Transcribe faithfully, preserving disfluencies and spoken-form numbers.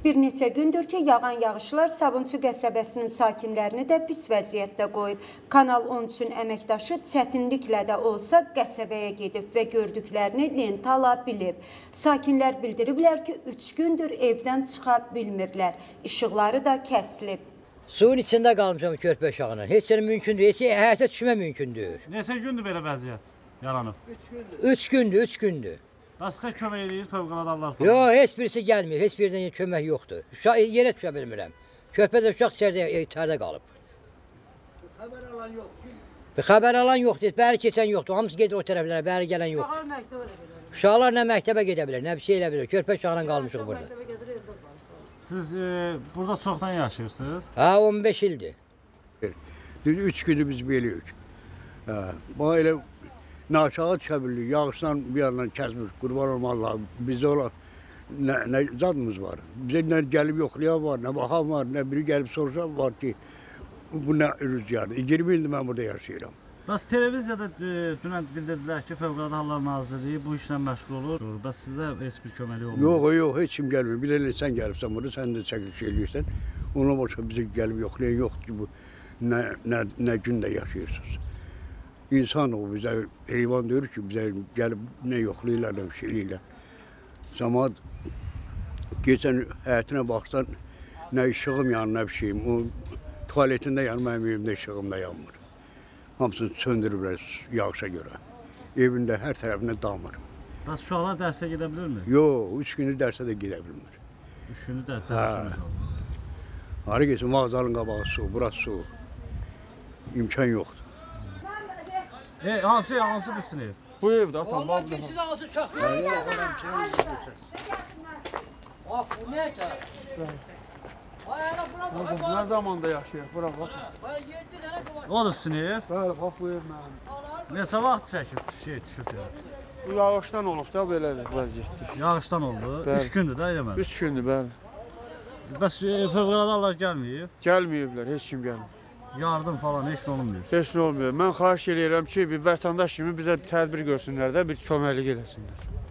Bir neçə gündür ki, yağan yağışlar Sabunçu qəsəbəsinin sakinlərini də pis vəziyyətdə qoyub. Kanal on üçün əməkdaşı çətinliklə də olsa qəsəbəyə gedib və gördüklərini lentə ala bilib. Sakinlər bildiriblər ki, üç gündür evdən çıxa bilmirlər. İşıqları da kəsilib. Suyun içində qalmışam körpə uşağına. Heç yer mümkündür, heç həyata düşmə mümkündür. Neçə gündür belə vəziyyət yaranıb? Üç gündür, üç gündür. Bəs sizə kömək edir fövqəladə hallar falan? Yox, heç birisi gəlmir, heç birindən kömək yoxdur. Uşaq yerə düşə bilmirəm. Körpədə uşaq içərdə, içərdə qalıb. Xəbər alan yoxdur. Bir xəbər alan yoxdur, bəri keçən yoxdur. Hamısı gedir o tərəflərə, bəri gələn yoxdur. Uşaqlar nə məktəbə gedə bilər, nə bir şey elə bilir. Körpə uşaqla qalmışıq burada. Siz e, burada çoxdan yaşayırsınız? Ha, on beş ildir. Düz üç gündür biz beliyik. Bana elə naşağı düşə bilirik. Yağışdan bir yandan kəsmiş, qurban olmalılar. Bizdə olan nə, nə zadımız var. Bizə nə gəlib yoxlayan var, nə baxan var, nə biri gəlib soruşan var ki, bu nə rüzgardır. iyirmi ildir mən burada yaşayıram. Bəs televiziyada e, dünən bildirdilər ki, Fövqəladə Hallar Nazirliyi bu işlə məşğul olur. Bəs sizə heç bir köməlik olmur? Yox, yox, heç kim gəlmir. Bir elə sən gəlibsən burada, sən də çəkiliş eləyirsən. Ona başqa bizə gəlib yoxlayan yoxdur ki, bu nə, nə, nə gündə yaşayırsınız. İnsan o bizə heyvan deyir ki, bizə gəlib nə yoxlayırlar, nə bir şey eləyirlər. Cəmaət geçən həyətinə baxsan, nə işığım yanır, nə bir şeyim. O tualetində yanır, mənim evimdə işığım da yanmır. Hamısını söndürürlər yağışa görə. Evində hər tərəfinə damır. Bəs uşaqlar dərsə gedə bilirmi? Yox, üç günü dərsə də gedə bilmir. Üç günü dərs dərsinə qalır. Harı geçsin, mağazanın qabağı su, burası su. İmkan yoxdur. E, hansı, hansı bir sinif? Bu evdə atam. Allah ki, siz ağzı çaxmayın. Bax, bu nə ki? Ay, ana, bura bax. Nə zamanda yaşayaq, bura bax. O da sinif. Bəli, bax bu ev mənim. Neçə vaxt çəkib şey düşüb ya? Bu yağışdan olub da belədir vəziyyətdir. Yağışdan oldu. Bəli. Üç gündür də eləmə. Üç gündür, bəli. Bəs e, Fövqəladə Hallar gəlməyib? Gəlməyiblər, heç kim gəlmir. Yardım falan heç nə olmuyor. Heç nə olmuyor. Mən xahiş edirəm ki, bir vətəndaş kimi bizə tədbir görsünlər də, bir köməklik eləsinlər.